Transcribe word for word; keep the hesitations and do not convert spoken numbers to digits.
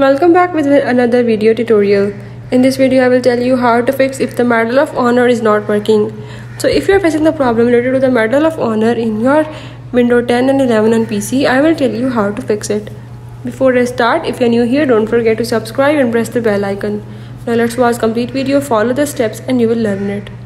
Welcome back with another video tutorial. In this video I will tell you how to fix if the Medal of Honor is not working. So if you are facing the problem related to the Medal of Honor in your Windows ten and eleven on P C, I will tell you how to fix it. Before I start, if you are new here, don't forget to subscribe and press the bell icon. Now let's watch complete video, follow the steps and you will learn it.